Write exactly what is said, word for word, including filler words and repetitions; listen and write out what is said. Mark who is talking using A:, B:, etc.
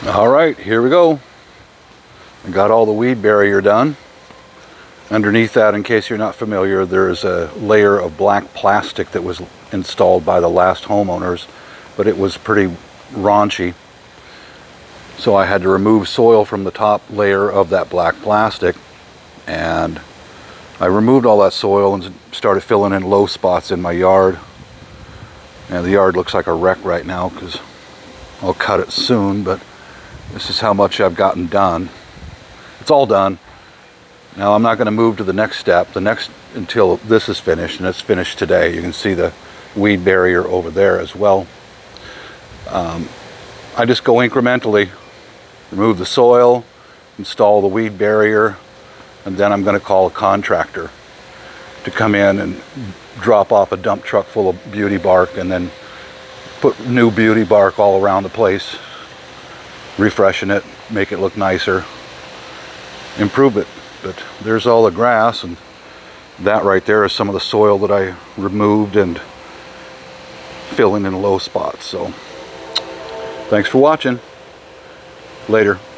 A: All right, here we go. I got all the weed barrier done. Underneath that, in case you're not familiar, there's a layer of black plastic that was installed by the last homeowners, but it was pretty raunchy. So I had to remove soil from the top layer of that black plastic, and I removed all that soil and started filling in low spots in my yard. And the yard looks like a wreck right now because I'll cut it soon, but this is how much I've gotten done. It's all done. Now I'm not going to move to the next step, the next until this is finished, and it's finished today. You can see the weed barrier over there as well. Um, I just go incrementally, remove the soil, install the weed barrier, and then I'm going to call a contractor to come in and drop off a dump truck full of beauty bark and then put new beauty bark all around the place, refreshing it, make it look nicer, improve it. But there's all the grass, and that right there is some of the soil that I removed and filling in low spots. So thanks for watching. Later.